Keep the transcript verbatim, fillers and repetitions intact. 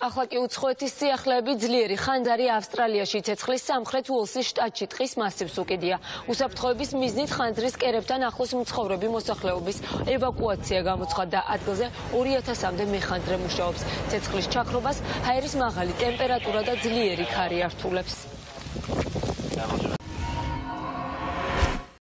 ახლა კი უცხოეთის სიახლეები ძლიერი ხანძარი ავსტრალიაში ცეცხლის სამხრეთ უელსის შტატში ტყის მასივს უკიდია. უსაფრთხოების მიზნით ხანძრის კერებთან ახლოს მცხოვრები მოსახლეობის ევაკუაცია გამოცხადდა. ადგილზე ორი ათასამდე მეხანძრე მუშაობს. ცეცხლის ჩაქრობას ჰაერის მაღალი ტემპერატურა და ძლიერი ქარი ართულებს.